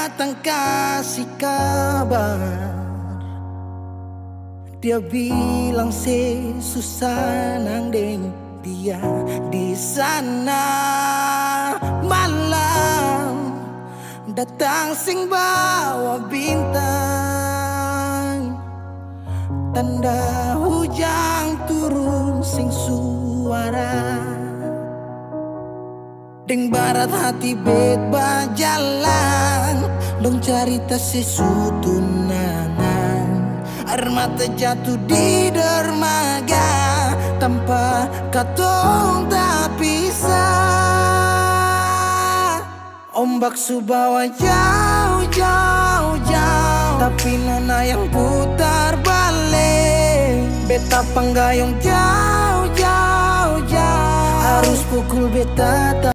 datang kasih kabar. Dia bilang susah nang deng dia di sana. Malam datang sing bawa bintang, tanda hujan turun sing suara. Deng barat hati bet bajalan, dong cerita sesutunangan. Air mata jatuh di dermaga, tanpa katong tak pisah. Ombak subawa jauh, jauh, jauh, tapi nona yang putar balik. Beta panggayung jauh, jauh, jauh, harus pukul beta.